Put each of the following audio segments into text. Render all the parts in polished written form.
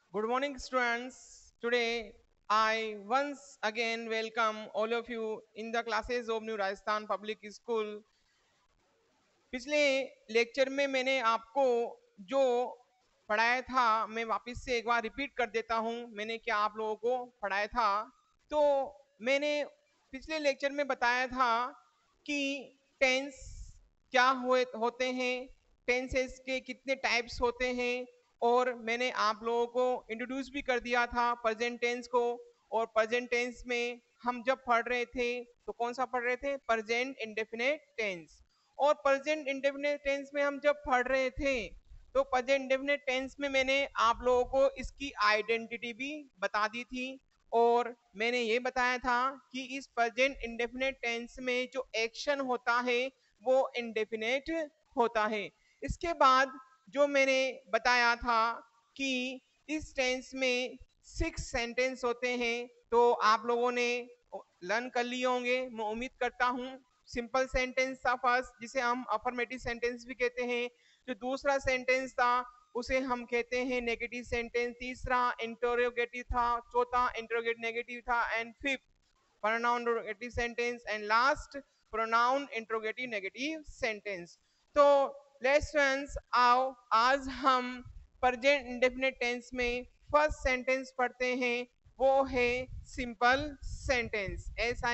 Good morning, students. Today, I once again welcome all of you in the classes of New Rajasthan Public School. पिछले lecture में मैंने आपको जो पढ़ाया था मैं वापस से एक बार रिपीट कर देता हूं मैंने क्या आप लोगों को पढ़ाया था। तो मैंने पिछले लेक्चर में बताया था कि टेंस क्या होते हैं, टेंसेस के कितने टाइप्स होते हैं, और मैंने आप लोगों को इंट्रोड्यूस भी कर दिया था प्रेजेंट टेंस को। और प्रेजेंट टेंस में हम जब पढ़ रहे थे तो कौन सा पढ़ रहे थे? Present indefinite tense. और प्रेजेंट इंडेफिनिट टेंस में हम जब पढ़ रहे थे तो प्रेजेंट इंडेफिनिट टेंस में मैंने आप लोगों को इसकी आइडेंटिटी भी बता दी थी। और मैंने ये बताया था कि इस प्रेजेंट इंडेफिनिट टेंस में जो एक्शन होता है वो इंडेफिनिट होता है। इसके बाद जो मैंने बताया था कि इस टेंस में 6 सेंटेंस होते हैं, तो आप लोगों ने लर्न कर लिए होंगे मैं उम्मीद करता हूं। सिंपल सेंटेंस था फर्स्ट, जिसे हम अफर्मेटिव सेंटेंस भी कहते हैं। जो दूसरा सेंटेंस था उसे हम कहते हैं नेगेटिव सेंटेंस। तीसरा इंटरोगेटिव था, चौथा इंटरोगेट नेगेटिव था, and fifth pronoun interrogative sentence, and last pronoun interrogative negative sentence. तो लेट्स फ्रेंड्स, आओ आज हम प्रेजेंट इंडेफिनिट टेंस में फर्स्ट सेंटेंस पढ़ते हैं। वो है simple sentence,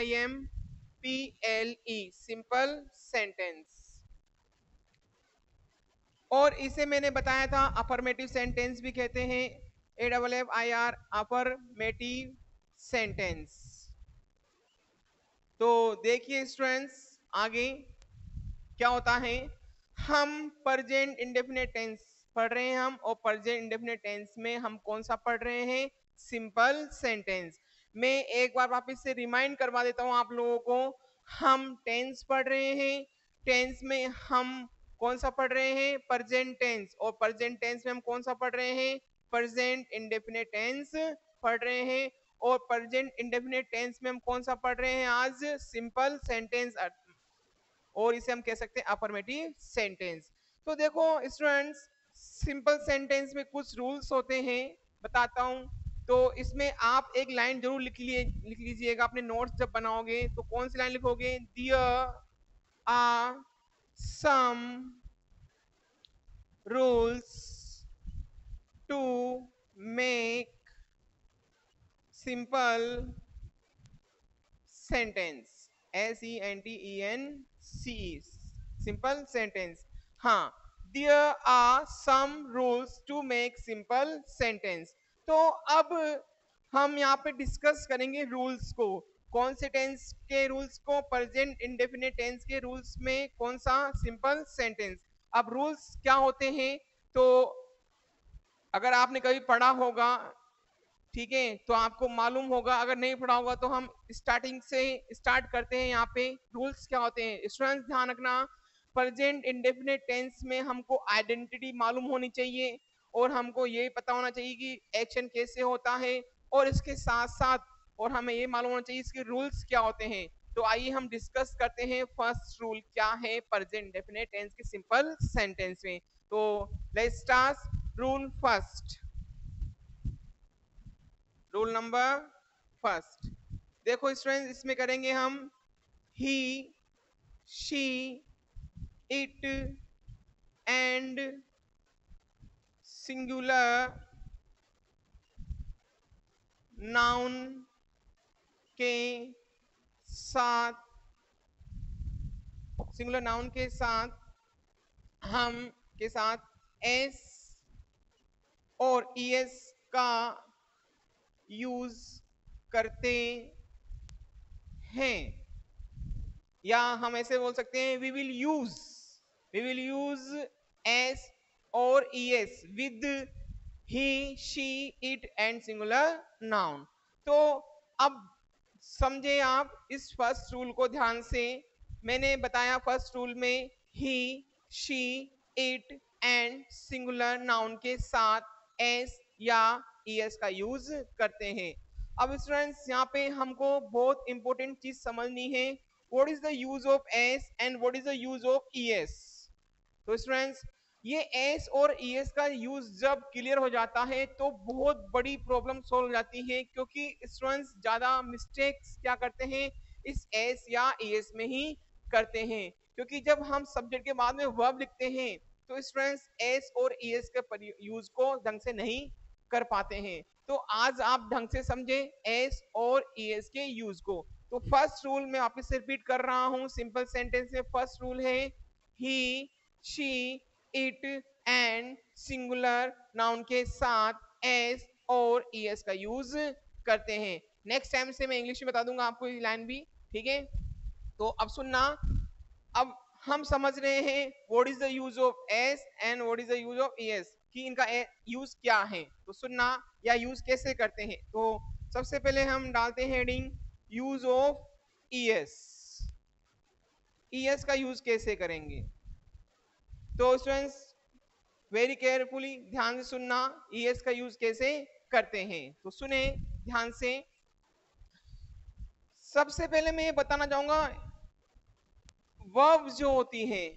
SIMPLE, simple sentence. और इसे मैंने बताया था अफर्मेटिव सेंटेंस भी कहते हैं, AFFIR, अफर्मेटिव सेंटेंस। तो देखिए स्टूडेंट्स, आगे क्या होता है। हम प्रेजेंट इंडेफिनिट टेंस पढ़ रहे हैं हम, और प्रेजेंट इंडेफिनिट टेंस में हम कौन सा पढ़ रहे हैं? Simple sentence. मैं एक बार वापस से रिमाइंड करवा देता हूं आप लोगों को। हम टेंस पढ़ रहे हैं, टेंस में हम कौन सा पढ़ रहे हैं? Present tense. और प्रेजेंट टेंस में हम कौन सा पढ़ रहे हैं? प्रेजेंट इंडेफिनिट टेंस पढ़ रहे हैं। और प्रेजेंट इंडेफिनिट टेंस में हम कौन सा पढ़ रहे हैं आज? सिंपल सेंटेंस, और इसे हम कह सकते हैं अफर्मेटिव सेंटेंस। तो देखो स्टूडेंट्स, सिंपल सेंटेंस में कुछ रूल्स होते हैं, बताता हूं। तो इसमें आप एक लाइन जरूर लिख लीजिएगा अपने नोट्स जब बनाओगे। तो कौन सी लाइन लिखोगे? There are some rules to make simple sentence, SENTENCE, simple sentence. हाँ, there are some rules to make simple sentence. तो अब हम यहाँ पे डिस्कस करेंगे रूल्स को। कौन से टेंस के रूल्स को? प्रेजेंट इंडेफिनिट टेंस के रूल्स में कौन सा? Simple sentence. अब रूल्स क्या होते हैं? तो अगर आपने कभी पढ़ा होगा, ठीक है, तो आपको मालूम होगा। अगर नहीं पढ़ा होगा तो हम स्टार्टिंग से स्टार्ट करते हैं। यहाँ पे रूल्स क्या होते हैं स्टूडेंट्स, ध्यान रखना। प्रेजेंट इंडेफिनिट टेंस में हमको आइडेंटिटी मालूम होनी चाहिए, और हमको ये पता होना चाहिए कि एक्शन कैसे होता है, और इसके साथ साथ और हमें ये मालूम होना चाहिए इसके रूल्स क्या होते हैं। तो आइए हम डिस्कस करते हैं फर्स्ट रूल क्या है प्रेजेंट इंडेफिनिट टेंस के सिंपल सेंटेंस में। तो let's start rule first. Rule number first, देखो स्टूडेंट, इसमें करेंगे हम he, she, it and singular noun के साथ, सिंगुलर नाउन के साथ हम के साथ एस और ईएस का यूज करते हैं। या हम ऐसे बोल सकते हैं वी विल यूज एस और ES with he, she, it and singular noun. तो अब समझे आप इस फर्स्ट रूल को ध्यान से। मैंने बताया फर्स्ट रूल में he, she, it and singular noun के साथ एस या ईएस का यूज करते हैं। अब स्टूडेंट्स, यहाँ पे हमको बहुत इंपॉर्टेंट चीज समझनी है। what is the use of s and what is the use of es? तो स्टूडेंट्स, ये एस और ईएस का यूज जब क्लियर हो जाता है तो बहुत बड़ी प्रॉब्लम सॉल्व हो जाती है, क्योंकि स्टूडेंट्स ज्यादा मिस्टेक्स क्या करते हैं इस एस या ईएस में ही करते हैं, क्योंकि जब हम सब्जेक्ट के बाद में वर्ब लिखते हैं तो स्टूडेंट्स एस और ईएस के यूज को ढंग से नहीं कर पाते हैं। तो आज आप ढंग से समझे एस और ईएस के यूज को। तो फर्स्ट रूल मैं वापस से रिपीट कर रहा हूं, सिंपल सेंटेंस में फर्स्ट रूल है he she it and singular noun के साथ एस और ईएस का यूज करते हैं। नेक्स्ट टाइम से मैं इंग्लिश में बता दूंगा आपको ये लाइन भी, ठीक है। तो अब सुनना, अब हम समझ रहे हैं what is the use of S and what is the use of ES, कि इनका यूज क्या है। तो सुनना या यूज कैसे करते हैं। तो सबसे पहले हम डालते हैं heading use of ES. ES का यूज कैसे करेंगे, तो स्टूडेंट्स वेरी केयरफुली ध्यान से सुनना ईएस का यूज कैसे करते हैं। तो सुने ध्यान से। सबसे पहले मैं ये बताना चाहूंगा वर्ब जो होती है,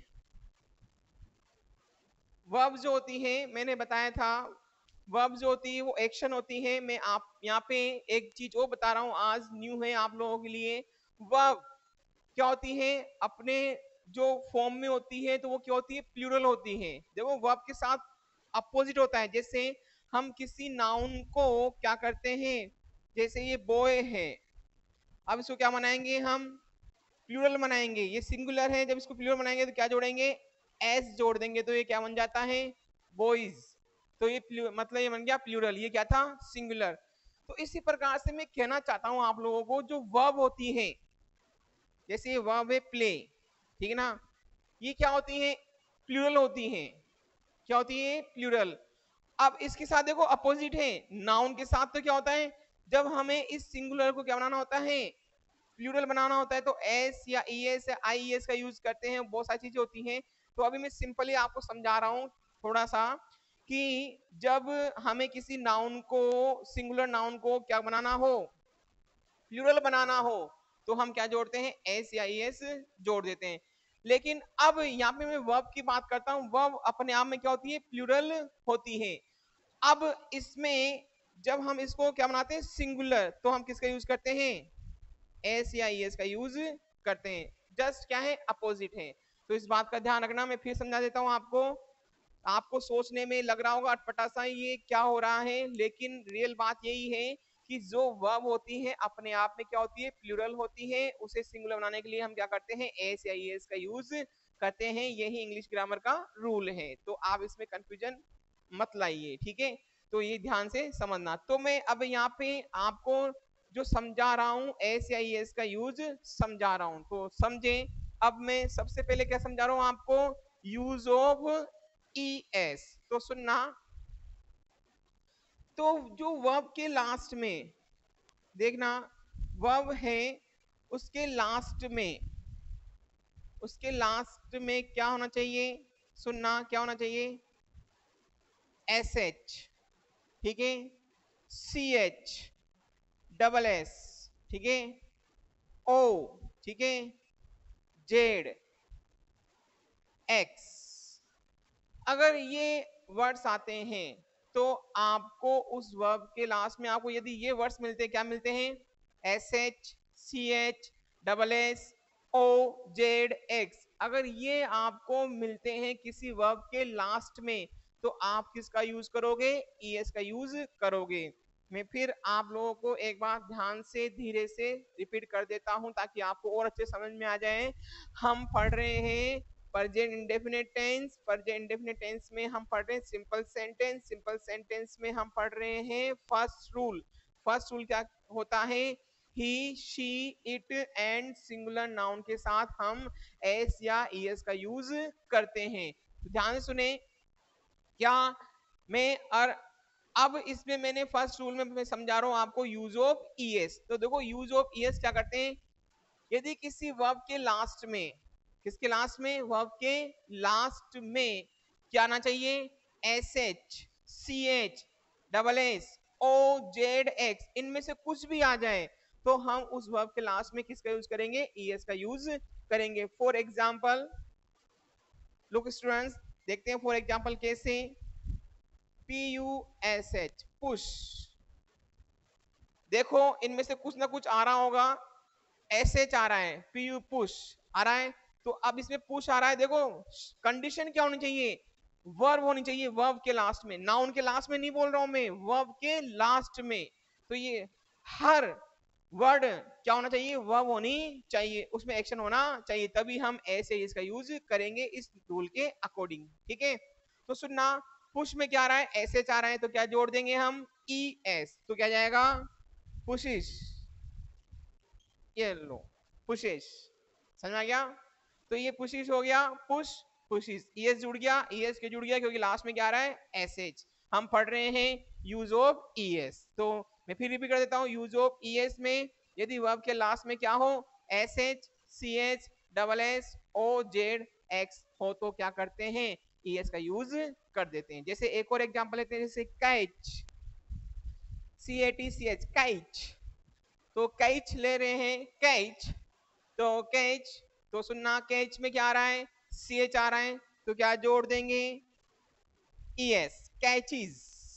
वर्ब जो होती है मैंने बताया था वर्ब जो होती है वो एक्शन होती है। मैं आप यहाँ पे एक चीज और बता रहा हूँ, आज न्यू है आप लोगों के लिए। वर्ब क्या होती है अपने जो फॉर्म में होती है तो वो क्या होती है प्लूरल होती है। देखो वर्ब के साथ अपोजिट होता है, जैसे हम किसी नाउन को क्या करते हैं, जैसे ये बॉय है, अब इसको क्या बनाएंगे हम प्लूरल बनाएंगे। ये सिंगुलर है, जब इसको प्लूरल बनाएंगे तो क्या जोड़ेंगे एस जोड़ देंगे, तो ये क्या बन जाता है बॉयज। तो ये मतलब ये बन गया प्लूरल, ये क्या था सिंगुलर। तो इसी प्रकार से मैं कहना चाहता हूं आप लोगों को जो वर्ब होती है, जैसे ये वर्ब है प्ले, ठीक है ना, ये क्या होती है प्लूरल होती है। क्या होती है प्लूरल। अब इसके साथ देखो अपोजिट है, नाउन के साथ तो क्या होता है जब हमें इस सिंगुलर को क्या बनाना होता है प्लूरल बनाना होता है तो एस या ई एस या आई एस का यूज करते हैं, बहुत सारी चीजें होती हैं। तो अभी मैं सिंपली आपको समझा रहा हूँ थोड़ा सा कि जब हमें किसी नाउन को सिंगुलर नाउन को क्या बनाना हो प्लूरल बनाना हो तो हम क्या जोड़ते हैं एस या ई एस जोड़ देते हैं। लेकिन अब यहाँ पे मैं वर्ब की बात करता हूँ, वर्ब अपने आप में क्या होती है प्लूरल होती है। अब इसमें जब हम इसको क्या बनाते हैं सिंगुलर तो हम किसका यूज करते हैं एस या ई एस का यूज करते हैं, जस्ट क्या है अपोजिट है। तो इस बात का ध्यान रखना, मैं फिर समझा देता हूं आपको। आपको सोचने में लग रहा होगा अटपटा सा ये क्या हो रहा है, लेकिन रियल बात यही है कि जो वर्ब होती है अपने आप में क्या होती है प्लूरल होती है, उसे सिंगुलर बनाने के लिए हम क्या करते हैं एस या ई एस का यूज करते हैं। यही इंग्लिश ग्रामर का रूल है, तो आप इसमें कंफ्यूजन मत लाइए, ठीक है। तो ये ध्यान से समझना। तो मैं अब यहाँ पे आपको जो समझा रहा हूँ एस या ई एस का यूज समझा रहा हूँ, तो समझे। अब मैं सबसे पहले क्या समझा रहा हूँ आपको यूज ऑफ ई एस। तो सुनना, तो जो वर्ब के लास्ट में देखना वर्ब है उसके लास्ट में, उसके लास्ट में क्या होना चाहिए, सुनना क्या होना चाहिए एस एच, ठीक है, सी एच डबल एस, ठीक है, ओ, ठीक है, जेड एक्स। अगर ये वर्ड्स आते हैं तो आपको उस वर्ब के लास्ट में आपको यदि ये वर्ड्स मिलते हैं, क्या मिलते हैं S H C H double S O Z X, अगर ये आपको मिलते हैं किसी वर्ब के लास्ट में तो आप किसका यूज करोगे ई एस का यूज करोगे। मैं फिर आप लोगों को एक बार ध्यान से धीरे से रिपीट कर देता हूं ताकि आपको और अच्छे समझ में आ जाए। हम पढ़ रहे हैं present indefinite tense, present indefinite tense में हम पढ़ रहे हैं सिंपल सेंटेंस, सिंपल सेंटेंस में हम पढ़ रहे हैं फर्स्ट रूल। फर्स्ट रूल क्या होता है he she it and singular noun के साथ हम एस या ई एस का यूज करते हैं। तो ध्यान से सुने क्या मैं और अब इसमें मैंने फर्स्ट रूल में मैं समझा रहा हूं आपको यूज ऑफ ई एस। तो देखो यूज ऑफ ई एस क्या करते हैं, यदि किसी वर्ब के लास्ट में, किसके लास्ट में वर्ब के लास्ट में क्या आना चाहिए S H C H double S O Z X, इनमें से कुछ भी आ जाए तो हम उस वर्ब के लास्ट में किसका यूज करेंगे ई एस का यूज करेंगे। फॉर एग्जाम्पल लुक स्टूडेंट्स देखते हैं फॉर एग्जाम्पल कैसे, PUSH पुश, देखो इनमें से कुछ ना कुछ आ रहा होगा, SH आ रहा है, PU पुश आ रहा है, तो अब इसमें पुश आ रहा है, देखो कंडीशन क्या होनी चाहिए, वर्ब होनी चाहिए, वर्ब के लास्ट में, नाउन के लास्ट में नहीं बोल रहा हूं मैं, वर्ब के लास्ट में। तो ये हर वर्ड क्या होना चाहिए, वर्ब होनी चाहिए, उसमें एक्शन होना चाहिए, तभी हम ऐसे इसका यूज करेंगे इस रूल के अकॉर्डिंग। ठीक है, तो सुनना, पुश में क्या आ रहा है, ऐसे आ रहा है, तो क्या जोड़ देंगे हम, ES, तो क्या जाएगा, पुशिश, ये लो पुशिश, समझ में आ गया, तो ये पुशिश हो गया, पुश पुशिश, ES जुड़ गया, ES के जुड़ गया क्योंकि लास्ट में क्या आ रहा है, SH, हम पढ़ रहे हैं यूज ऑफ ES। तो मैं फिर रिपीट कर देता हूं, यूज ऑफ ES में यदि वर्ब के लास्ट में क्या हो, SH CH SS OZ X हो तो क्या करते हैं, ES का यूज कर देते हैं। जैसे एक और एग्जांपल लेते हैं, जैसे कैच, CATCH कैच, तो कैच ले रहे हैं, कैच, तो कैच, तो सुनना कैच में क्या आ रहा है, CH आ रहा है, तो क्या जोड़ देंगे, ES, कैचीज,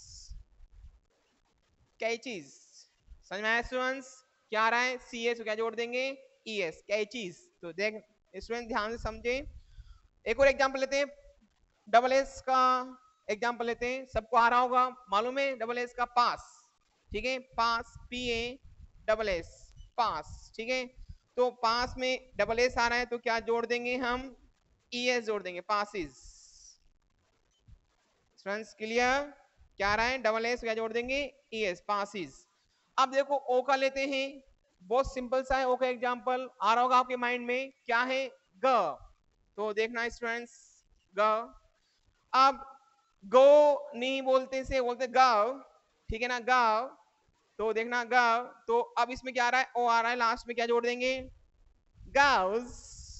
कैचीज, समझ में आया स्टूडेंट्स, क्या आ रहा है, CH, तो क्या जोड़ देंगे, ES, कैचीज। तो देख स्टूडेंट ध्यान से समझे। एक और एग्जांपल लेते हैं, डबल एस का एग्जांपल लेते हैं, सबको आ रहा होगा, मालूम है डबल एस का पास, ठीक है, पास, PA पास, ठीक है, तो पास में डबल एस आ रहा है, तो क्या जोड़ देंगे हम, ES जोड़ देंगे, पासिस। स्टूडेंट्स क्लियर, क्या आ रहा है, डबल एस क्या जोड़ देंगे, ES, पासिस। अब देखो ओ का लेते हैं, बहुत सिंपल सा है ओ का एग्जांपल, आ रहा होगा आपके माइंड में, क्या है, ग, तो देखना स्टूडेंट्स, ग, अब गो नहीं बोलते से बोलते गाव, ठीक है ना, गाव, तो देखना गाव, तो अब इसमें क्या आ रहा है, ओ आ रहा है, लास्ट में क्या जोड़ देंगे, गाउस,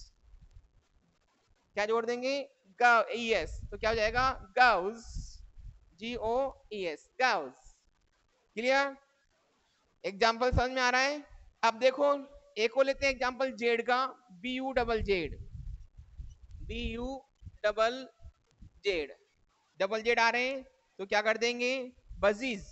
क्या जोड़ देंगे, गाव, ES, तो क्या हो जाएगा, goes, GOES, goes. Clear, example समझ में आ रहा है। अब देखो एक को लेते हैं एग्जाम्पल जेड का, BUZZ, BUZZ, डबल जेड आ रहे हैं, तो क्या कर देंगे, बजीज,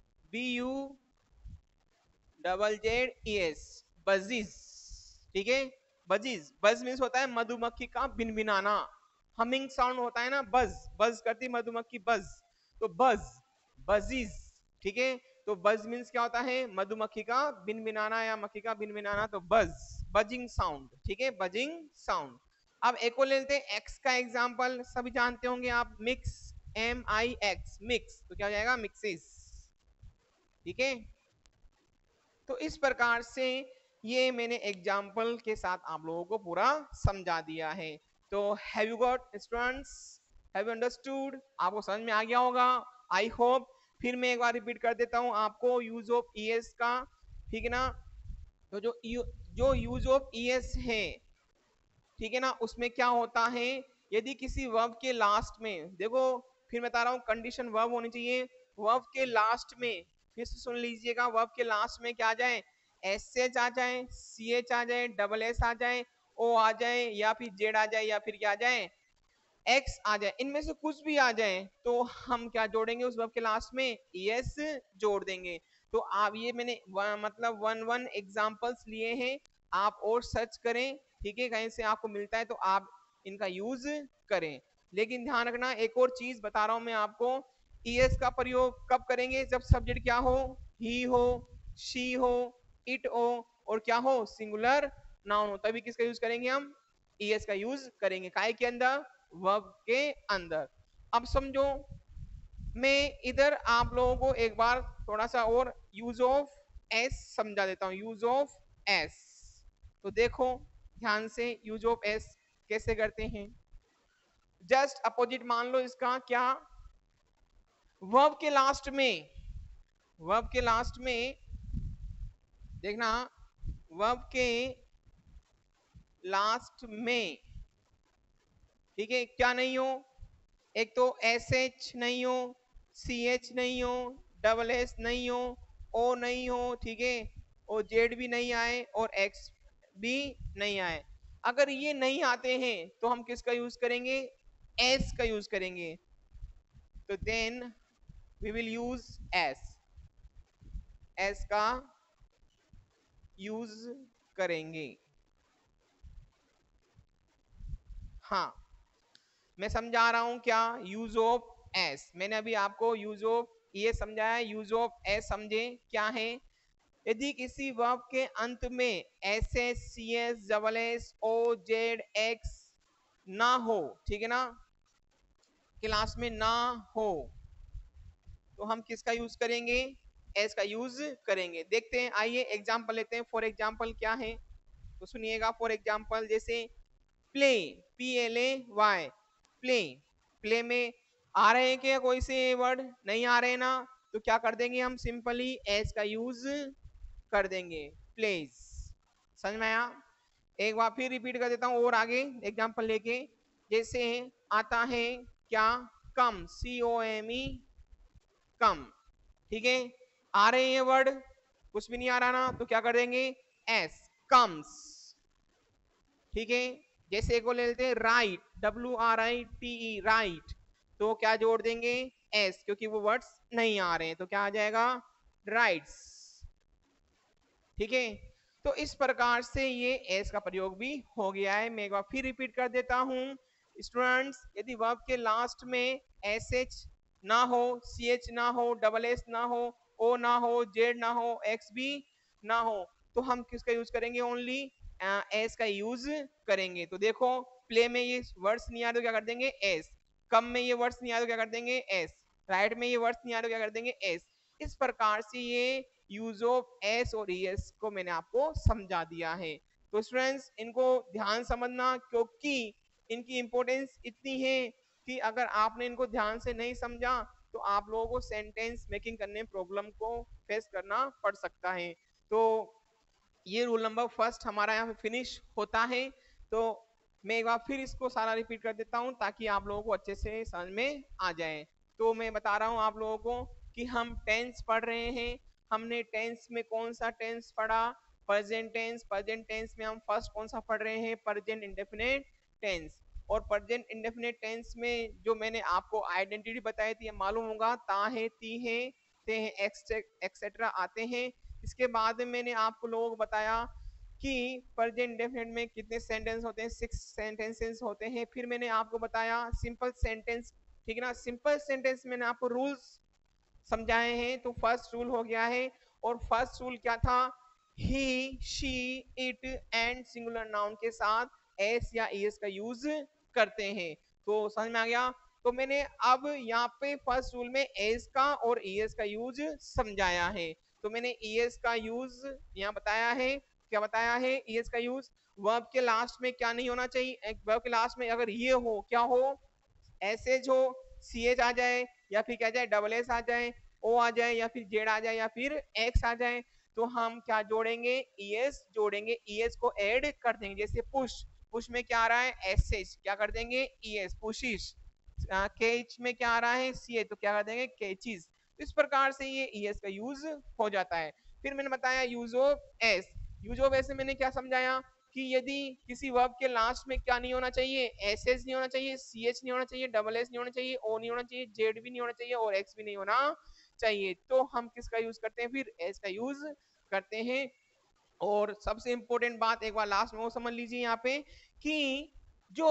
BUZZES, बजीज, ठीक है, बजीज, बज मीन्स होता है मधुमक्खी का भिनभिनाना, हमिंग साउंड होता है ना, बज, बज करती मधुमक्खी, बज, तो बज, बजीज, ठीक है, तो बज मीन्स क्या होता है, मधुमक्खी का भिनभिनाना या मक्खी का भिनभिनाना, तो बज, बजिंग साउंड, ठीक है, बजिंग साउंड। अब एक और लेते हैं एक्स का एग्जांपल, सभी जानते होंगे आप, मिक्स, MIX, मिक्स, तो क्या हो जाएगा, मिक्सिस, ठीक है। तो इस प्रकार से ये मैंने एग्जाम्पल के साथ आप लोगों को पूरा समझा दिया है। तो have you got students, have you understood, आपको समझ में आ गया होगा, आई होप। फिर मैं एक बार रिपीट कर देता हूं आपको यूज ऑफ ES का, ठीक है ना, तो जो यूज ऑफ ES है, ठीक है ना, उसमें क्या होता है, यदि किसी वर्ब के लास्ट में, देखो फिर बता रहा हूँ, कंडीशन वर्ब होनी चाहिए, वर्ब के लास्ट में, फिर से सुन लीजिएगा, वर्ब के लास्ट में क्या आ जाए, SH आ जाए, CH आ जाए, SS आ जाए, O आ जाए, या फिर Z आ जाए, या फिर क्या आ जाए, X आ जाए, इनमें से कुछ भी आ जाए, तो हम क्या जोड़ेंगे उस वर्ब के लास्ट में, ES जोड़ देंगे। तो आप ये मैंने मतलब वन एग्जांपल्स लिए हैं, आप और सर्च करें, ठीक है, कहीं से आपको मिलता है तो आप इनका यूज करें। लेकिन ध्यान रखना, एक और चीज बता रहा हूं मैं आपको, ES का प्रयोग कब करेंगे, जब सब्जेक्ट क्या हो, ही हो, शी हो, इट हो, और क्या हो, सिंगुलर नाउन हो, तभी किसका यूज करेंगे हम, ES का यूज करेंगे, काय के अंदर, वर्ब के अंदर। अब समझो, मैं इधर आप लोगों को एक बार थोड़ा सा और यूज ऑफ एस समझा देता हूं, यूज ऑफ एस, तो देखो ध्यान से, यूज ऑफ एस कैसे करते हैं, जस्ट अपोजिट मान लो इसका, क्या, वर्ब के लास्ट में, वर्ब के लास्ट में देखना, वर्ब के लास्ट में, ठीक है, क्या नहीं हो, एक तो SH नहीं हो, CH नहीं हो, SS नहीं हो, O नहीं हो, ठीक है, और Z भी नहीं आए, और X भी नहीं आए। अगर ये नहीं आते हैं तो हम किसका यूज करेंगे, एस का यूज करेंगे, तो then we will use S का यूज करेंगे। हाँ, मैं समझा रहा हूं क्या यूज ऑफ एस, मैंने अभी आपको यूज ऑफ ये समझाया, यूज ऑफ एस समझे क्या है। यदि किसी वर्ब के अंत में S S C S double S O Z X ना हो, ठीक है ना, क्लास में ना हो, तो हम किसका यूज करेंगे, एस का यूज करेंगे। देखते हैं, आइए एग्जांपल लेते हैं। फॉर एग्जांपल क्या है तो सुनिएगा। फॉर एग्जांपल जैसे play, P L A Y, play, play में आ रहे हैं क्या कोई से वर्ड, नहीं आ रहे ना, तो क्या कर देंगे हम, सिंपली एस का यूज कर देंगे, प्लेज। समझ में आया? एक बार फिर रिपीट कर देता हूं और आगे एग्जांपल लेके। जैसे आता है क्या, कम, सी ओ एम ई, कम, ठीक है, आ रहे हैं वर्ड, कुछ भी नहीं आ रहा ना, तो क्या कर देंगे, एस, कम्स, ठीक है। जैसे को ले लेते हैं write, W R I T E, write, तो क्या जोड़ देंगे, एस, क्योंकि वो वर्ड्स नहीं आ रहे हैं, तो क्या आ जाएगा, राइट्स, ठीक है। तो इस प्रकार से ये एस का प्रयोग भी हो गया है। मैं एक बार फिर रिपीट कर देता हूं स्टूडेंट्स, यदि वर्ब के लास्ट में एस एच ना हो, सी एच ना हो, डबल एस ना हो, ओ ना हो, जेड ना हो, एक्स भी ना हो, तो हम किसका यूज करेंगे, ओनली एस का यूज करेंगे। तो देखो, प्ले में ये वर्ड्स नहीं आ रहे तो क्या कर देंगे, एस, कम में ये वर्ड्स नहीं आ रहे तो क्या कर देंगे, एस, राइट में ये वर्ड्स नहीं आ रहे तो क्या कर देंगे, एस। इस प्रकार से ये यूज ऑफ एस और एस को मैंने आपको समझा दिया है। तो स्टूडेंट्स इनको ध्यान समझना, क्योंकि इनकी इंपॉर्टेंस इतनी है कि अगर आपने इनको ध्यान से नहीं समझा तो आप लोगों को सेंटेंस मेकिंग करने में प्रॉब्लम को फेस करना पड़ सकता है। तो ये रूल नंबर फर्स्ट हमारा यहाँ पे फिनिश होता है। तो मैं एक बार फिर इसको सारा रिपीट कर देता हूँ ताकि आप लोगों को अच्छे से समझ में आ जाए। तो मैं बता रहा हूँ आप लोगों को कि हम टेंस पढ़ रहे हैं। हमने टेंस में कौन सा टेंस पढ़ा, प्रेजेंट टेंस। प्रेजेंट टेंस में हम फर्स्ट कौन सा पढ़ रहे हैं, प्रेजेंट इंडेफिनिट टेंस। और प्रेजेंट इंडेफिनिट टेंस में जो मैंने आपको आइडेंटिटी बताई थी, मालूम होगा, ता है, ती है, ते हैं, एक्सेट्रा आते हैं। इसके बाद मैंने आपको लोगों को बताया कि प्रेजेंट इंडेफिनिट में कितने सेंटेंस होते हैं, 6 सेंटेंसेस होते हैं। फिर मैंने आपको बताया सिंपल सेंटेंस, ठीक है ना, सिंपल सेंटेंस मैंने आपको रूल्स समझाए हैं। तो फर्स्ट रूल हो गया है, और फर्स्ट रूल क्या था, he, she, it and singular noun के साथ एस या एस का यूज करते हैं। तो समझ में आ गया? तो मैंने अब यहाँ पे फर्स्ट रूल में एस का और एस का यूज समझाया है। तो मैंने एस का यूज यहाँ बताया है, क्या बताया है, एस का यूज वर्ब के लास्ट में क्या नहीं होना चाहिए, वर्ब के लास्ट में अगर ये हो, क्या हो, एस एच हो, सी एच आ जाए, या फिर क्या जाए, डबल एस आ जाए, ओ आ जाए, या फिर जेड आ जाए, या फिर एक्स आ जाए, तो हम क्या जोड़ेंगे, ईएस जोड़ेंगे, ईएस को ऐड कर देंगे। जैसे पुश, पुश में क्या आ रहा है, एस एच, क्या कर देंगे, ईएस, पुशिश। केच में क्या आ रहा है, सी एच, तो क्या कर देंगे, केचिस। इस प्रकार से ये ईएस का यूज हो जाता है। फिर मैंने बताया use of S. Use of S में मैंने क्या समझाया कि यदि किसी वर्ब के लास्ट में क्या नहीं होना चाहिए, एस एस नहीं होना चाहिए, सी एच नहीं होना चाहिए, डबल एस नहीं होना चाहिए, ओ नहीं होना चाहिए, जेड भी नहीं होना चाहिए, और एक्स भी नहीं होना चाहिए, तो हम किसका यूज करते हैं, फिर एस का यूज करते हैं। और सबसे इंपॉर्टेंट बात एक बार लास्ट में वो समझ लीजिए यहाँ पे, कि जो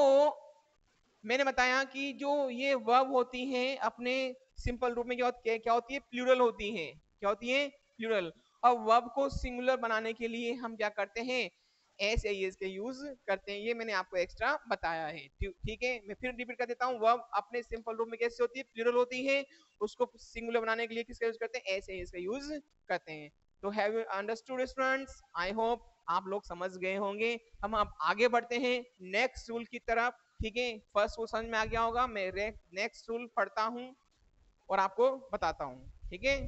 मैंने बताया कि जो ये वर्ब होती हैं अपने सिंपल रूप में क्या होती है, प्लूरल होती है। क्या होती है, प्लूरल। और वर्ब को सिंगुलर बनाने के लिए हम क्या करते हैं, एस या एस के यूज करते हैं। ये मैंने आपको एक्स्ट्रा बताया है, ठीक है। मैं फिर रिपीट कर देता हूँ, वर्ब अपने सिंपल रूप में कैसे होती है, प्लूरल होती है, उसको सिंगुलर बनाने के लिए किसका यूज करते हैं, एस या एस का यूज करते हैं। तो have you understood students, I hope आप लोग समझ गए होंगे। हम अब आगे बढ़ते हैं नेक्स्ट रूल की तरफ, ठीक है। फर्स्ट रूल समझ में आ गया होगा, मैं नेक्स्ट रूल पढ़ता हूं और आपको बताता हूं, ठीक है।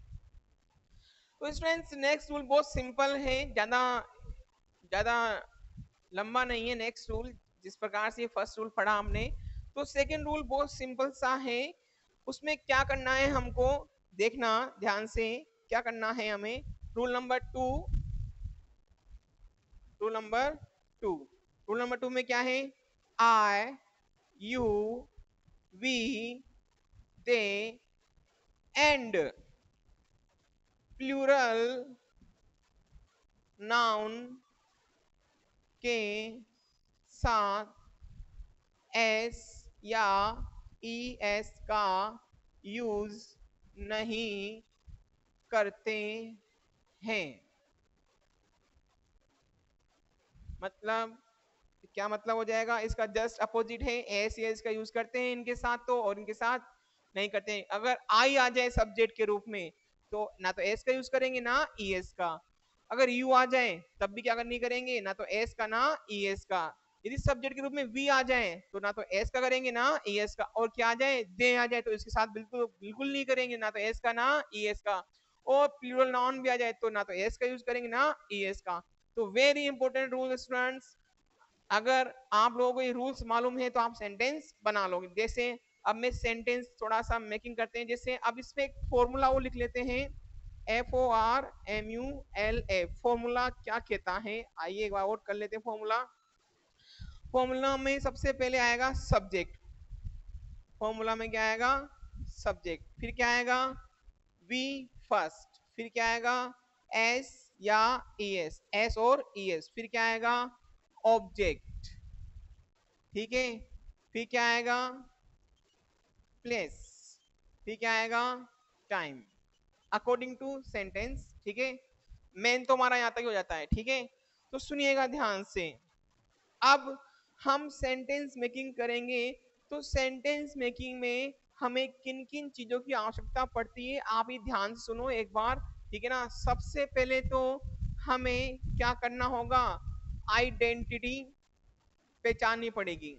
तो स्टूडेंट्स नेक्स्ट रूल बहुत सिंपल है, ज्यादा ज्यादा लंबा नहीं है नेक्स्ट रूल। जिस प्रकार से फर्स्ट रूल पढ़ा हमने, तो सेकंड रूल बहुत सिंपल सा है। उसमें क्या करना है हमको, देखना ध्यान से, क्या करना है हमें। Rule number two, rule number two, rule number two में क्या है, I you, we, they, and plural noun के साथ एस या एस का यूज नहीं करते हैं। मतलब क्या मतलब हो जाएगा, इसका जस्ट अपोजिट है, एस या इसका यूज करते हैं इनके साथ तो, और इनके साथ नहीं करते हैं। अगर आई आ जाए सब्जेक्ट के रूप में तो ना तो एस का यूज करेंगे ना एस का। अगर यू आ जाए तब भी क्या नहीं करेंगे, ना तो एस का ना एस का। यदि सब्जेक्ट के रूप में वी आ जाए तो ना तो एस का करेंगे ना एस का, और क्या आ जाए दे आ जाए तो इसके साथ बिल्कुल बिल्कुल नहीं करेंगे, ना तो एस का ना एस का। और प्लूरल नाउन भी आ जाए तो ना तो एस का यूज करेंगे ना एस का। तो वेरी इंपॉर्टेंट रूल स्टूडेंट्स, अगर आप लोगों को ये रूल्स मालूम है तो आप सेंटेंस बना लोगे। जैसे अब मैं सेंटेंस थोड़ा सा मेकिंग करते हैं, जैसे अब इसमें एक फॉर्मूला वो लिख लेते हैं, FORMULA। फॉर्मूला क्या कहता है, आइए एक बार और कर लेते हैं फॉर्मूला। फॉर्मूला में सबसे पहले आएगा सब्जेक्ट, फॉर्मूला में क्या आएगा सब्जेक्ट, फिर क्या आएगा वी फर्स्ट, फिर क्या आएगा एस या एस, एस और एस, फिर क्या आएगा ऑब्जेक्ट, ठीक है, फिर क्या आएगा प्लेस, फिर क्या आएगा टाइम, अकॉर्डिंग टू सेंटेंस, ठीक है। मेन तो हमारा यहाँ तक ही हो जाता है, ठीक है। तो सुनिएगा ध्यान से, अब हम सेंटेंस मेकिंग करेंगे तो सेंटेंस मेकिंग में हमें किन किन चीजों की आवश्यकता पड़ती है आप ये ध्यान से सुनो एक बार, ठीक है ना। सबसे पहले तो हमें क्या करना होगा, आइडेंटिटी पहचाननी पड़ेगी,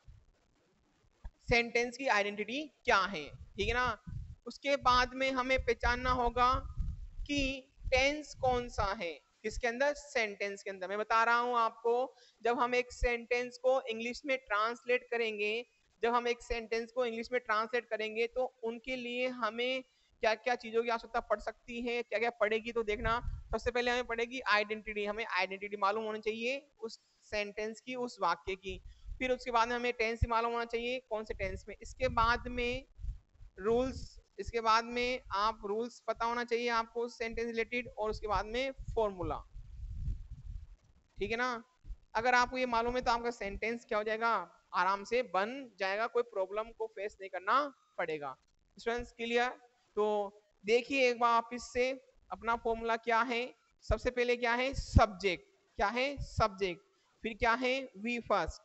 सेंटेंस की आइडेंटिटी क्या है, ठीक है ना। उसके बाद में हमें पहचानना होगा कि टेंस कौन सा है किसके अंदर, सेंटेंस के अंदर। मैं बता रहा हूं आपको, जब हम एक सेंटेंस को इंग्लिश में ट्रांसलेट करेंगे, जब हम एक सेंटेंस को इंग्लिश में ट्रांसलेट करेंगे तो उनके लिए हमें क्या क्या चीजों की आवश्यकता पड़ सकती है, क्या क्या पड़ेगी, तो देखना। सबसे पहले हमें पड़ेगी आइडेंटिटी, हमें आइडेंटिटी मालूम होनी चाहिए उस सेंटेंस की, उस वाक्य की। फिर उसके बाद में हमें टेंस मालूम होना चाहिए कौन से टेंस में। इसके बाद में रूल्स, इसके बाद में आप रूल्स पता होना चाहिए आपको सेंटेंस रिलेटेड, और उसके बाद में फॉर्मूला, ठीक है ना। अगर आपको ये मालूम है तो आपका सेंटेंस क्या हो जाएगा, आराम से बन जाएगा, कोई प्रॉब्लम को फेस नहीं करना पड़ेगा। Students clear? तो देखिए एक बार वापिस से अपना फॉर्मूला क्या है। सबसे पहले क्या है सब्जेक्ट, क्या है सब्जेक्ट, फिर क्या है वी फर्स्ट,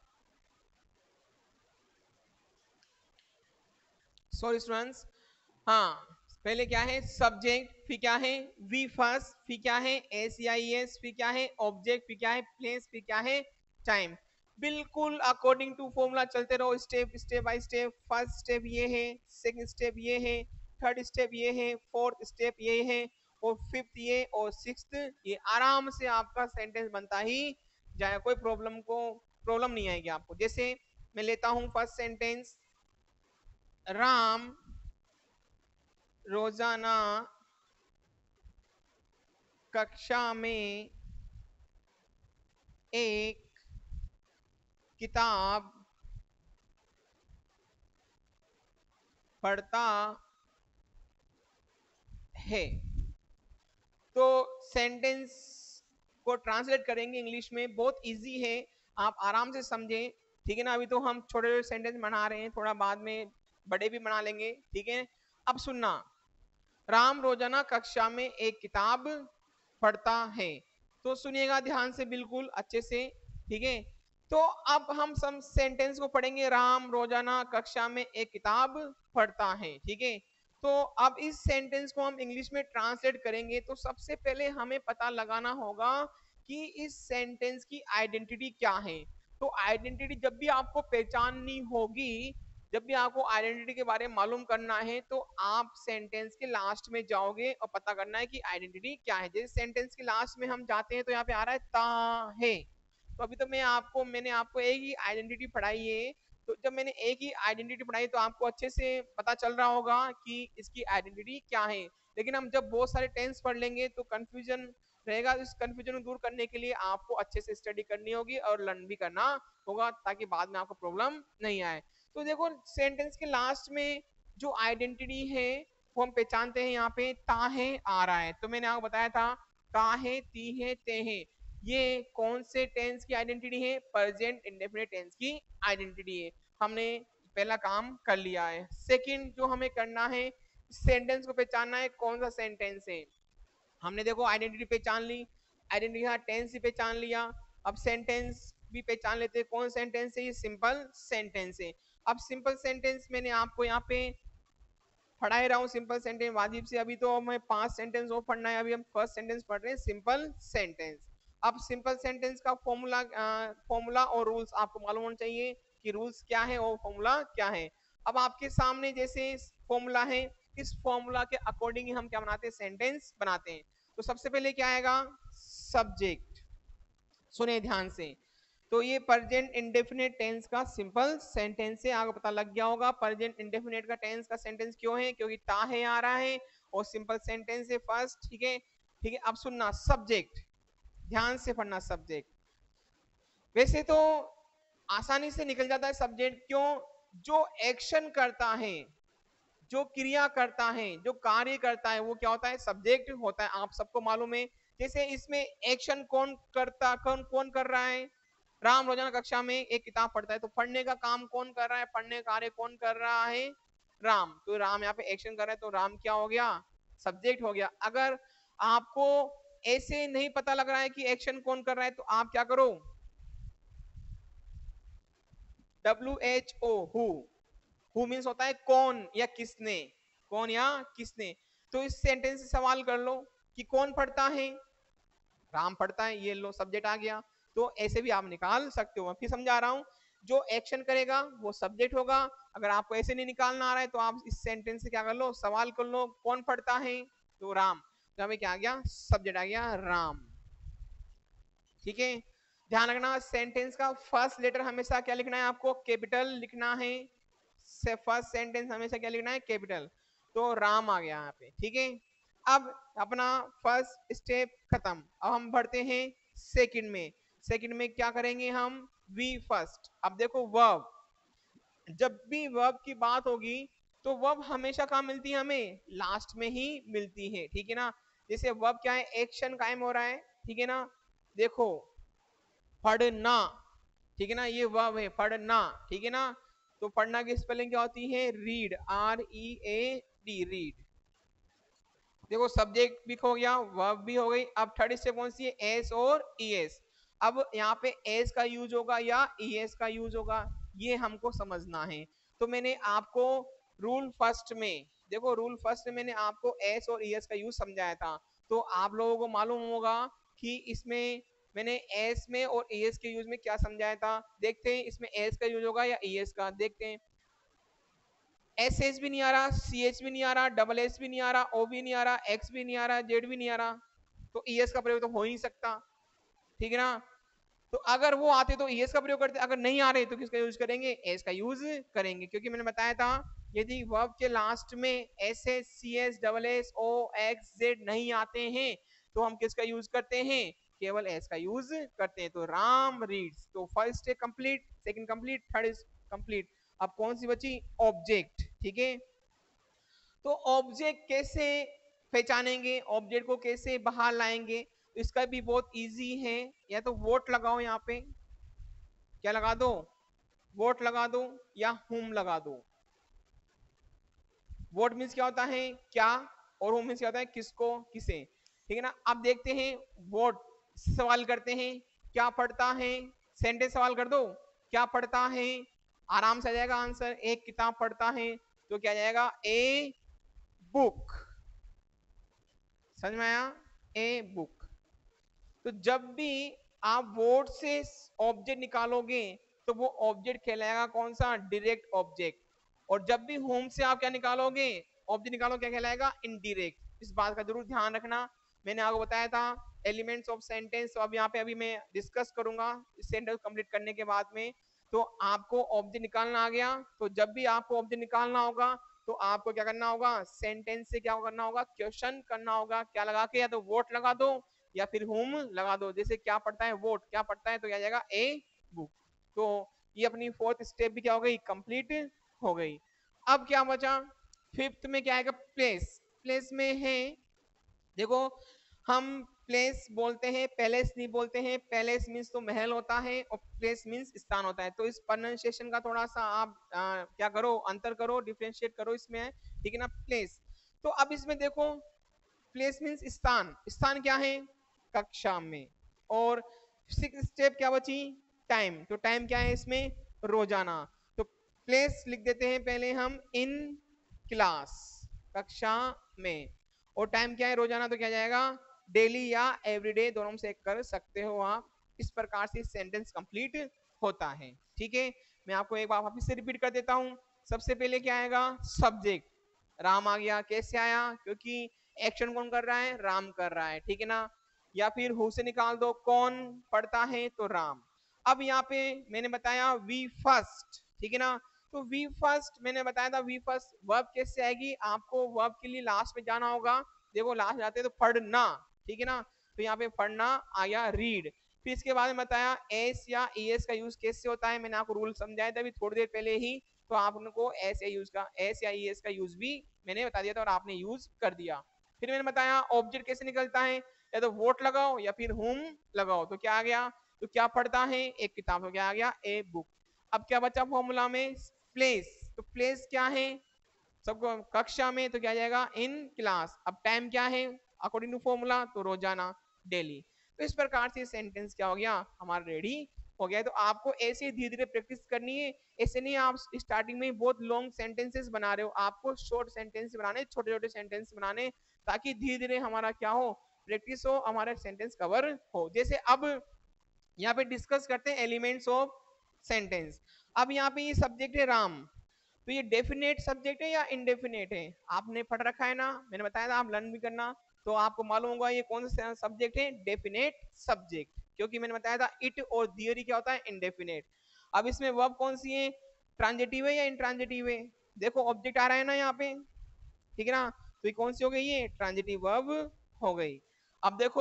सॉरी स्टूडेंट्स, हाँ पहले क्या है सब्जेक्ट, फिर क्या है वी फर्स्ट, फिर क्या है एस या एस, फिर क्या है ऑब्जेक्ट, फिर क्या है प्लेस, फिर क्या है टाइम। बिल्कुल अकॉर्डिंग टू फॉर्मूला चलते रहो, step step by step. First step ये है, सेकंड स्टेप ये है, थर्ड स्टेप ये है, फोर्थ स्टेप ये है, और फिफ्थ ये, और सिक्स्थ ये। आराम से आपका सेंटेंस बनता ही जाए, कोई प्रॉब्लम नहीं आएगी आपको। जैसे मैं लेता हूं फर्स्ट सेंटेंस, राम रोजाना कक्षा में एक किताब पढ़ता है। तो सेंटेंस को ट्रांसलेट करेंगे इंग्लिश में, बहुत इजी है, आप आराम से समझें, ठीक है ना। अभी तो हम छोटे छोटे सेंटेंस बना रहे हैं, थोड़ा बाद में बड़े भी बना लेंगे, ठीक है। अब सुनना, राम रोजाना कक्षा में एक किताब पढ़ता है। तो सुनिएगा ध्यान से बिल्कुल अच्छे से, ठीक है। तो अब हम सब सेंटेंस को पढ़ेंगे, राम रोजाना कक्षा में एक किताब पढ़ता है, ठीक है। तो अब इस सेंटेंस को हम इंग्लिश में ट्रांसलेट करेंगे तो सबसे पहले हमें पता लगाना होगा कि इस सेंटेंस की आइडेंटिटी क्या है। तो आइडेंटिटी जब भी आपको पहचाननी होगी, जब भी आपको आइडेंटिटी के बारे में मालूम करना है तो आप सेंटेंस के लास्ट में जाओगे और पता करना है कि आइडेंटिटी क्या है। जैसे सेंटेंस के लास्ट में हम जाते हैं तो यहाँ पे आ रहा है ता है। तो अभी तो मैंने आपको एक ही आइडेंटिटी पढ़ाई है। तो जब मैंने एक ही आइडेंटिटी पढ़ाई तो आपको अच्छे से पता चल रहा होगा कि इसकी आइडेंटिटी क्या है। लेकिन हम जब बहुत सारे टेंस पढ़ लेंगे तो कंफ्यूजन रहेगा। इस कंफ्यूजन को दूर करने के लिए आपको अच्छे से स्टडी करनी होगी और लर्न भी करना होगा ताकि बाद में आपको प्रॉब्लम नहीं आए। तो देखो सेंटेंस के लास्ट में जो आइडेंटिटी है वो हम पहचानते हैं, यहाँ पे ताहे आ रहा है, तो मैंने आपको बताया था ताहे तीहे तेहे, ये कौन से टेंस की आइडेंटिटी है, प्रेजेंट इंडेफिनिट टेंस की आइडेंटिटी है। हमने पहला काम कर लिया है। सेकंड जो हमें करना है, सेंटेंस को पहचानना है कौन सा सेंटेंस है। हमने देखो आइडेंटिटी पहचान ली, आइडेंटिटी टेंस भी पहचान लिया, अब सेंटेंस भी पहचान लेते हैं कौन सेंटेंस है, ये सिंपल सेंटेंस है। अब सिंपल सेंटेंस मैंने आपको यहाँ पे पढ़ा ही रहा हूँ, सिंपल सेंटेंस वाजिब से, अभी तो हमें 5 सेंटेंस और पढ़ना है, अभी हम फर्स्ट सेंटेंस पढ़ रहे हैं सिंपल सेंटेंस। अब सिंपल सेंटेंस का फॉर्मूला और रूल्स आपको मालूम होना चाहिए कि रूल्स क्या है और फॉर्मूला क्या है। अब आपके सामने जैसे फॉर्मूला है, इस फॉर्मूला के अकॉर्डिंग ही हम क्या बनाते हैं, सेंटेंस बनाते हैं। तो सबसे पहले क्या आएगा, सब्जेक्ट, सुने ध्यान से, तो ये प्रेजेंट इंडेफिनिट टेंस का सिंपल सेंटेंस है, आपको पता लग गया होगा प्रेजेंट इंडेफिनिट का टेंस का सेंटेंस क्यों है, क्योंकि ता है आ रहा है और सिंपल सेंटेंस है फर्स्ट, ठीक है। ठीक है, अब सुनना सब्जेक्ट, ध्यान से पढ़ना सब्जेक्ट। वैसे तो आसानी से निकल जाता है सब्जेक्ट, क्यों, जो एक्शन करता है, जो क्रिया करता है, जो कार्य करता है, वो क्या होता है, सब्जेक्ट होता है, आप सबको मालूम है। जैसे इसमें एक्शन कौन करता, कौन कौन कर रहा है, राम रोजाना कक्षा में एक किताब पढ़ता है, तो पढ़ने का काम कौन कर रहा है, पढ़ने का कार्य कौन कर रहा है, राम, तो राम यहाँ पे एक्शन कर रहा है, तो राम क्या हो गया, सब्जेक्ट हो गया। अगर आपको ऐसे नहीं पता लग रहा है कि एक्शन कौन कर रहा है, तो आप क्या करो, WHO, हु मीन्स होता है कौन या किसने, कौन या किसने, तो इस सेंटेंस से सवाल कर लो कि कौन पढ़ता है, राम पढ़ता है, ये लो सब्जेक्ट आ गया। तो ऐसे भी आप निकाल सकते हो, मैं फिर समझा रहा हूं, जो एक्शन करेगा वो सब्जेक्ट होगा। अगर आपको ऐसे नहीं निकालना आ रहा है तो आप इस सेंटेंस से क्या कर लो, सवाल कर लो कौन पढ़ता है, तो राम, तो हमें क्या आ गया, सब्जेक्ट आ गया राम, ठीक है। ध्यान रखना सेंटेंस का फर्स्ट लेटर हमेशा क्या लिखना है, आपको कैपिटल लिखना है, से फर्स्ट सेंटेंस हमेशा क्या लिखना है, कैपिटल, तो राम आ गया यहाँ पे, ठीक है। अब अपना फर्स्ट स्टेप खत्म, अब हम बढ़ते हैं सेकंड में। सेकंड में क्या करेंगे हम, वी फर्स्ट। अब देखो वर्ब, जब भी वर्ब की बात होगी तो वर्ब हमेशा कहाँ मिलती है, हमें लास्ट में ही मिलती है, ठीक है ना। जैसे वर्ब क्या है, एक्शन कायम हो रहा है, ठीक है ना, देखो पढ़ना, ठीक है ना, ये वर्ब है पढ़ना, ठीक है ना। तो पढ़ना की स्पेलिंग क्या होती है, रीड, READ, रीड। देखो सब्जेक्ट भी हो गया, वर्ब भी हो गई। अब थर्ड स्टेप कौन सी है, एस और ईएस। अब यहाँ पे एस का यूज होगा या ईएस का यूज होगा, ये हमको समझना है। तो मैंने आपको रूल फर्स्ट में, देखो रूल फर्स्ट में मैंने आपको एस और ईएस का यूज समझाया था, तो आप लोगों को मालूम होगा कि इसमें मैंने एस में और ईएस के यूज में क्या समझाया था। देखते हैं इसमें एस का यूज होगा या ईएस का, देखते हैं। एस एच भी नहीं आ रहा, सी एच भी नहीं आ रहा, डबल एस भी नहीं आ रहा, ओ भी नहीं आ रहा, एक्स भी नहीं आ रहा, जेड भी नहीं आ रहा, तो ईएस का प्रयोग तो हो ही नहीं सकता, ठीक है ना। तो अगर वो आते तो ईएस का प्रयोग करते, अगर नहीं आ रहे तो किसका यूज करेंगे, एस का यूज करेंगे, क्योंकि मैंने बताया था यदि वर्ब के लास्ट में S H C S double S O X Z नहीं आते हैं तो हम किसका यूज करते हैं, केवल एस का यूज करते हैं। तो राम रीड्स, तो फर्स्ट है complete, second complete, third is complete. अब कौन सी बची, ऑब्जेक्ट, ठीक है। तो ऑब्जेक्ट कैसे पहचानेंगे, ऑब्जेक्ट को कैसे बाहर लाएंगे, इसका भी बहुत इजी है। या तो वोट लगाओ, यहाँ पे क्या लगा दो, वोट लगा दो या हुम लगा दो। वोट मीन्स क्या होता है, क्या, और हुम मीन्स क्या होता है, किसको, किसे, ठीक है ना। अब देखते हैं वोट, सवाल करते हैं क्या पढ़ता है, सेंटेंस सवाल कर दो, क्या पढ़ता है, आराम से आ जाएगा आंसर, एक किताब पढ़ता है, तो क्या जाएगा, ए बुक, समझ में आया, ए बुक। तो जब भी आप वोट से ऑब्जेक्ट निकालोगे तो वो ऑब्जेक्ट कहलाएगा कौन सा, डायरेक्ट ऑब्जेक्ट। और जब भी होम से आप क्या निकालोगे, ऑब्जेक्ट निकालो, क्या कहलाएगा, इनडायरेक्ट। इस बात का जरूर ध्यान रखना, मैंने आपको बताया था एलिमेंट्स ऑफ सेंटेंस, तो अब यहाँ पे अभी मैं डिस्कस करूंगा इस सेंटेंस कंप्लीट करने के बाद में। तो आपको ऑब्जेक्ट निकालना आ गया, तो जब भी आपको ऑब्जेक्ट निकालना होगा तो आपको क्या करना होगा, सेंटेंस से क्या करना होगा, क्वेश्चन करना होगा, क्या लगा के, या तो वोट लगा दो या फिर हुम लगा दो। जैसे क्या पढ़ता है, वोट, क्या पढ़ता है, तो क्या जाएगा, ए बुक। तो ये अपनी फोर्थ स्टेप भी क्या हो गई, कंप्लीट हो गई। अब क्या बचा, फिफ्थ में क्या आएगा, प्लेस। प्लेस में है, देखो हम प्लेस बोलते हैं, पैलेस नहीं बोलते हैं। पैलेस मीन्स तो महल होता है और प्लेस मीन्स स्थान होता है। तो इस प्रोनाउंसिएशन का थोड़ा सा आप क्या करो, अंतर करो, डिफरेंशिएट करो इसमें, ठीक है ना। प्लेस, तो अब इसमें देखो प्लेस मीन्स स्थान, स्थान क्या है, कक्षा में। और सिक्स स्टेप क्या बची, टाइम। तो टाइम क्या है इसमें, रोजाना। तो प्लेस लिख देते हैं पहले हम, इन क्लास, कक्षा में। और टाइम क्या है, रोजाना, तो क्या जाएगा, डेली या एवरीडे, दोनों से कर सकते हो आप। इस प्रकार से सेंटेंस कंप्लीट होता है, ठीक है। मैं आपको एक बार वापस से रिपीट कर देता हूं। सबसे पहले क्या आएगा, सब्जेक्ट, राम आ गया। कैसे आया, क्योंकि एक्शन कौन कर रहा है, राम कर रहा है, ठीक है ना। या फिर हु से निकाल दो, कौन पढ़ता है, तो राम। अब यहाँ पे मैंने बताया वी फर्स्ट, ठीक है ना। तो वी फर्स्ट मैंने बताया था, वी फर्स्ट वर्ब कैसे आएगी, आपको वर्ब के लिए लास्ट में जाना होगा। देखो लास्ट जाते हैं तो पढ़ना, ठीक है ना। तो यहाँ पे पढ़ना आया, रीड। फिर इसके बाद में बताया एस या ईएस का यूज कैसे होता है, मैंने आपको रूल समझाया था अभी थोड़ी देर पहले ही। तो आप उनको एस या यूज का, एस या ईएस का यूज भी मैंने बता दिया था और आपने यूज कर दिया। फिर मैंने बताया ऑब्जेक्ट कैसे निकलता है, या तो वोट लगाओ या फिर हुम लगाओ। तो क्या आ गया, तो क्या पढ़ता है, एक किताब। तो क्या आ गया, ए बुक। अब क्या बचा फॉर्मूला में, प्लेस। तो प्लेस क्या है, सबको कक्षा में, तो क्या जाएगा, इन क्लास। अब टाइम क्या है, अकॉर्डिंग टू फॉर्मूला, तो रोजाना, डेली। तो इस प्रकार से सेंटेंस क्या हो गया, हमारा रेडी हो गया। तो आपको ऐसे धीरे धीरे प्रैक्टिस करनी है। ऐसे नहीं आप स्टार्टिंग में बहुत लॉन्ग सेंटेंसेस बना रहे हो, आपको शॉर्ट सेंटेंस बनाने, छोटे छोटे सेंटेंस बनाने, ताकि धीरे धीरे हमारा क्या हो, प्रैक्टिस हो, हमारा सेंटेंस कवर हो। जैसे अब यहाँ पे डिस्कस करते हैं एलिमेंट्स ऑफ सेंटेंस। अब यहाँ पे ये सब्जेक्ट है राम, तो ये डेफिनेट सब्जेक्ट है या इंडेफिनेट है, आपने पढ़ रखा है ना, मैंने बताया था आप लर्न भी करना। तो आपको मालूम होगा ये कौन सा सब्जेक्ट है, डेफिनेट सब्जेक्ट, क्योंकि मैंने बताया था इट और दियरी क्या होता है, इंडेफिनेट। अब इसमें वर्ब कौन सी है, ट्रांजिटिव है या इंट्रांजिटिव है, देखो ऑब्जेक्ट आ रहा है ना यहाँ पे, ठीक है ना। तो ये कौन सी हो गई, ये ट्रांजिटिव वर्ब हो गई। अब देखो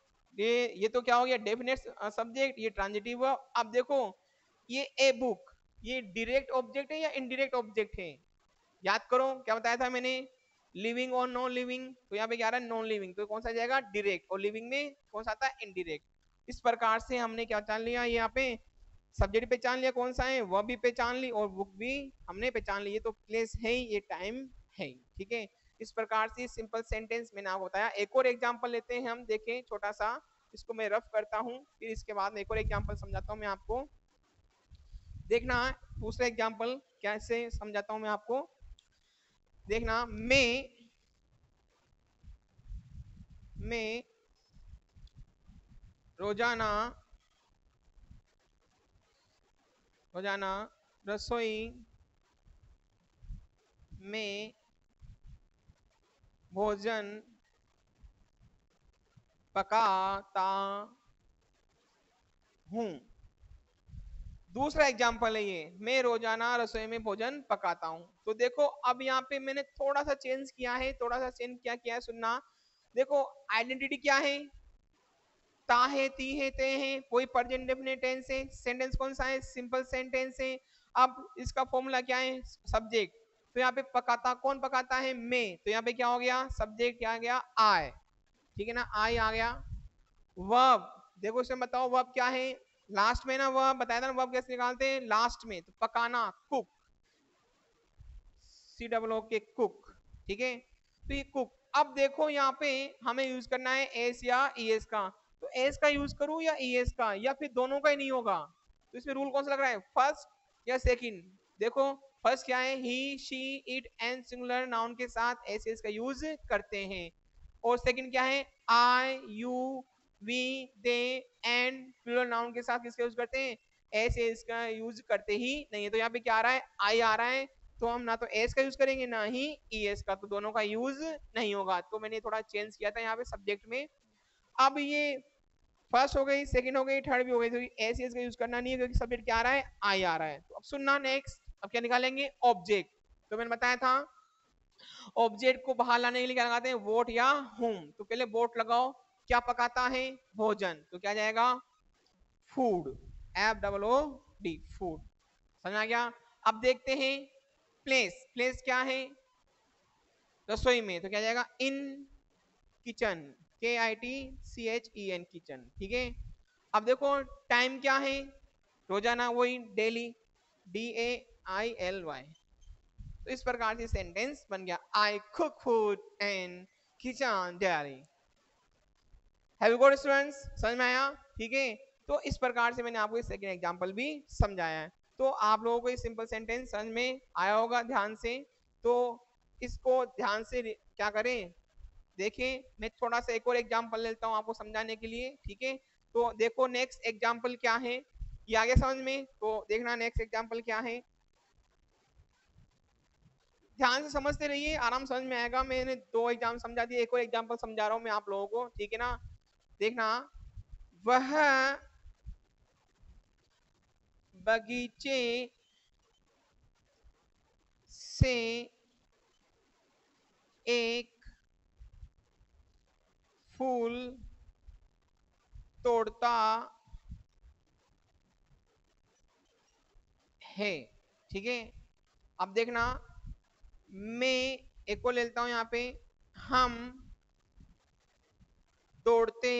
ये तो क्या हो गया, डेफिनेट सब्जेक्ट, ये ट्रांजिटिव वर्ब। अब देखो ये ए बुक, ये डायरेक्ट ऑब्जेक्ट है या इनडायरेक्ट ऑब्जेक्ट है, याद करो क्या बताया था मैंने, लिविंग और नॉन लिविंग। तो यहाँ पे क्या रहा है, नॉन लिविंग, तो कौन सा जाएगा, डायरेक्ट। और लिविंग में कौन सा आता है, इनडायरेक्ट। इस प्रकार से हमने क्या जान लिया, यहाँ पे सब्जेक्ट पहचान लिया कौन सा है, वह भी पहचान ली और बुक भी हमने पहचान ली। ये तो प्लेस है, ये टाइम है, ठीक है। इस प्रकार से सिंपल सेंटेंस मैंने आपको बताया। एक और एग्जांपल लेते हैं हम, देखें छोटा सा, इसको मैं रफ करता हूँ, फिर इसके बाद एक और एग्जांपल समझाता हूँ मैं आपको। देखना दूसरा एग्जांपल कैसे समझाता हूँ मैं आपको, देखना। मैं रोजाना रोजाना रसोई में भोजन पकाता हूँ। दूसरा एग्जाम्पल है ये, मैं रोजाना रसोई में भोजन पकाता हूँ। तो देखो अब यहाँ पे मैंने थोड़ा सा चेंज किया है, थोड़ा सा चेंज क्या किया है, सुनना। देखो आइडेंटिटी क्या है, ता है, ती है, ते है, कोई प्रेजेंट डेफिनेट टेंस है, सेंटेंस कौन सा है, सिंपल सेंटेंस है। अब इसका फॉर्मूला क्या है, सब्जेक्ट। तो यहाँ पे पकाता कौन पकाता है, मैं। तो यहाँ पे क्या हो गया, सब्जेक्ट क्या आ गया, आई, ठीक है ना, आई आ गया। वर्ब, देखो इसमें बताओ वर्ब क्या है, लास्ट में ना वर्ब बताया था ना, वर्ब कैसे निकालते हैं, लास्ट में। तो पकाना, कुक, सी डबल ओ के कुक, ठीक है। तो ये कुक। अब देखो यहाँ पे हमें यूज करना है एस या ईएस का। तो एस का यूज करूं या ईएस का, या फिर दोनों का ही नहीं होगा। तो इसमें रूल कौन सा लग रहा है, फर्स्ट या सेकंड। देखो फर्स्ट क्या है, he she it and singular noun के साथ एस एस का यूज करते हैं। और सेकंड क्या है, I you we they and plural noun के साथ किसका यूज करते हैं, एस एस का यूज करते ही नहीं है। तो यहाँ पे क्या आ रहा है, आई आ रहा है, तो हम ना तो एस का यूज करेंगे ना ही ईएस का, तो दोनों का यूज नहीं होगा। तो मैंने थोड़ा चेंज किया था यहाँ पे सब्जेक्ट में। अब ये फर्स्ट हो गई, सेकंड हो गई, थर्ड भी हो गई, तो एस एस का यूज करना नहीं है, क्योंकि सब्जेक्ट क्या आ रहा है, आई आ रहा है। तो अब सुनना नेक्स्ट, अब क्या निकालेंगे, ऑब्जेक्ट। तो मैंने बताया था ऑब्जेक्ट को बाहर लाने के लिए क्या लगाते हैं, वोट या हुम। तो पहले वोट लगाओ, क्या पकाता है, भोजन। तो क्या जाएगा, food, F double O D, food. समझ आ गया। अब देखते हैं प्लेस, प्लेस क्या है रसोई में, तो क्या जाएगा इन किचन, KITCHEN किचन, ठीक है। अब देखो टाइम क्या है रोजाना, वही डेली, DAILY। तो इस प्रकार से सेंटेंस बन गया I cook food and kitchen dairy. Have you got students, समझ में आया, ठीक है। तो इस प्रकार से मैंने आपको सेकंड एग्जांपल भी समझाया है। तो आप लोगों को ये सिंपल सेंटेंस समझ में आया होगा ध्यान से। तो इसको ध्यान से क्या करें देखें। मैं थोड़ा सा एक और एग्जांपल लेता हूं आपको समझाने के लिए, ठीक है। तो देखो नेक्स्ट एग्जांपल क्या है, ये आ गया समझ में, तो देखना नेक्स्ट एग्जांपल क्या है, ध्यान से समझते रहिए, आराम समझ में आएगा। मैंने दो एग्जाम समझा दिए, एक और एग्जांपल समझा रहा हूं मैं आप लोगों को, ठीक है ना। देखना, वह बगीचे से एक फूल तोड़ता है, ठीक है। अब देखना, मैं एक को लेता हूं यहाँ पे, हम तोड़ते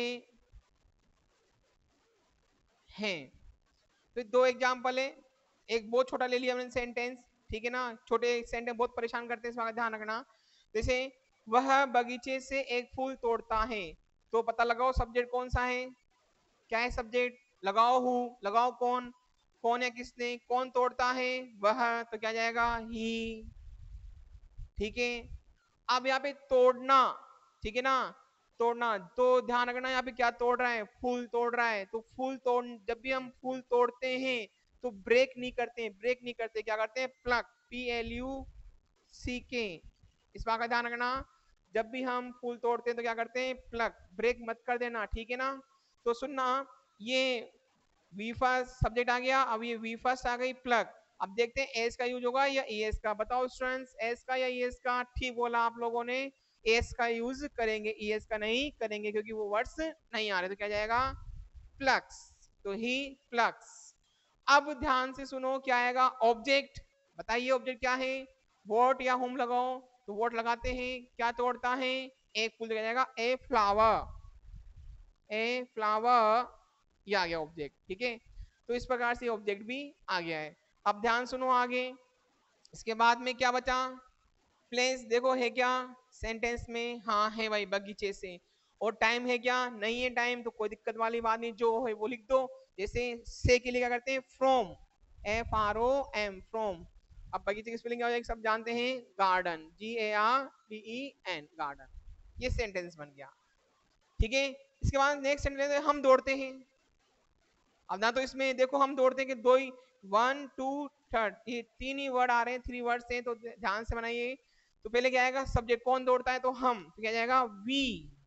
हैं। तो दो एग्जाम्पल है, एक बहुत छोटा ले लिया मैंने सेंटेंस, ठीक है ना। छोटे सेंटेंस बहुत परेशान करते हैं, इसका ध्यान रखना। जैसे वह बगीचे से एक फूल तोड़ता है, तो पता लगाओ सब्जेक्ट कौन सा है, क्या है सब्जेक्ट, लगाओ हु, लगाओ कौन, कौन है किसने, कौन तोड़ता है वह, तो क्या जाएगा ही, ठीक है। अब यहाँ पे तोड़ना, ठीक है ना, तोड़ना, तो ध्यान रखना यहाँ पे क्या तोड़ रहा है, फूल तोड़ रहा है। तो फूल तोड़, जब भी हम फूल तोड़ते हैं तो ब्रेक नहीं करते, ब्रेक नहीं करते, क्या करते हैं प्लक, PLUCK, इस बात का ध्यान रखना। जब भी हम फूल तोड़ते हैं तो क्या करते हैं प्लक, ब्रेक मत कर देना, ठीक है ना। तो सुनना, ये वी फर्स्ट सब्जेक्ट आ गया, अब ये वी फर्स्ट आ गई प्लग। अब देखते हैं एस का यूज होगा या ईएस का, बताओ स्टूडेंट्स एस का या ईएस का, ठीक बोला आप लोगों ने, एस का यूज करेंगे, ईएस का नहीं करेंगे क्योंकि वो वर्ड्स नहीं आ रहे। तो क्या जाएगा प्लग्स, तो ही प्लग्स। अब ध्यान से सुनो क्या आएगा ऑब्जेक्ट, बताइए ऑब्जेक्ट क्या है, वॉट या होम लगाओ, तो वॉट लगाते हैं, क्या तोड़ता है एक फूल, दिया जाएगा ए फ्लावर, ए फ्लावर, ये आ गया ऑब्जेक्ट, ठीक है। तो इस प्रकार से ऑब्जेक्ट भी आ गया है। अब ध्यान सुनो आगे, इसके बाद में क्या बचा, प्लेस देखो है क्या सेंटेंस में, हाँ है भाई बगीचे से, और टाइम है क्या, नहीं है टाइम, तो कोई दिक्कत वाली बात नहीं, जो है वो लिख दो। जैसे से के लिए क्या करते हैं फ्रॉम, FROM फ्रॉम। अब बगीचे की स्पेलिंग क्या हो जाएगी सब जानते हैं, गार्डन, GARDEN, गार्डन। ये सेंटेंस बन गया, ठीक है। इसके बाद नेक्स्ट सेंटेंस हम दौड़ते हैं। अब ना तो इसमें देखो हम दौड़ते हैं कि दो ही, 1 2 3, ये तीन ही वर्ड आ रहे हैं, 3 वर्ड्स हैं, तो ध्यान से बनाइए। तो पहले क्या आएगा सब्जेक्ट, कौन दौड़ता है तो हम, तो क्या जाएगा वी,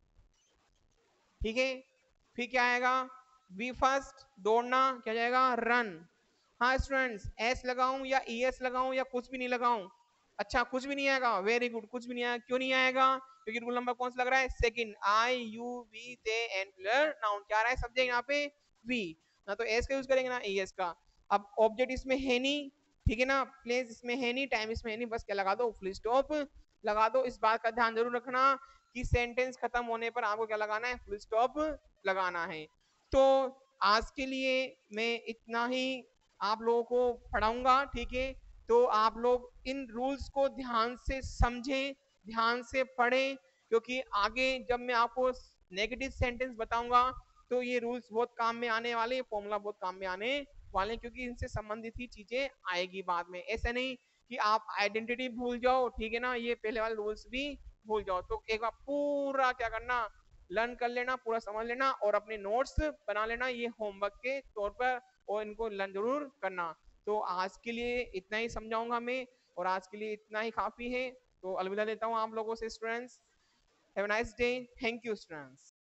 ठीक है। फिर क्या आएगा वी फर्स्ट, दौड़ना, क्या जाएगा रन। हाँ स्टूडेंट्स एस लगाऊं या ES लगाऊं या कुछ भी नहीं लगाऊं, अच्छा कुछ भी नहीं आएगा, वेरी गुड, कुछ भी नहीं आएगा, क्यों नहीं आएगा, क्योंकि रूल नंबर कौन सा लग रहा है second, I, U, V, they and plural noun, क्या आ रहा है सब्जेक्ट यहाँ पे वी, ना तो एस का यूज करेंगे ना ES का। अब ऑब्जेक्ट इसमें है नहीं, ठीक है ना, प्लेस इसमें है नहीं, टाइम इसमें है नहीं, बस क्या लगा दो फुल स्टॉप लगा दो। इस बात का ध्यान जरूर रखना कि सेंटेंस खत्म होने पर आपको क्या लगाना है फुल स्टॉप लगाना है। तो आज के लिए मैं इतना ही आप लोगों को पढ़ाऊंगा, ठीक है। तो आप लोग इन रूल्स को ध्यान से समझें, ध्यान से पढ़ें, क्योंकि आगे जब मैं आपको नेगेटिव सेंटेंस बताऊंगा तो ये रूल्स बहुत काम में आने वाले, फॉर्मूला बहुत काम में आने वाले, क्योंकि इनसे संबंधित ही चीजें आएगी बाद में। ऐसा नहीं कि आप आइडेंटिटी भूल जाओ, ठीक है ना, ये पहले वाले रूल्स भी भूल जाओ। तो एक बार पूरा क्या करना लर्न कर लेना, पूरा समझ लेना और अपने नोट्स बना लेना ये होमवर्क के तौर पर, और इनको लर्न जरूर करना। तो आज के लिए इतना ही समझाऊंगा मैं, और आज के लिए इतना ही काफी है। तो अलविदा लेता हूँ आप लोगों से students, have a nice day, thank you students.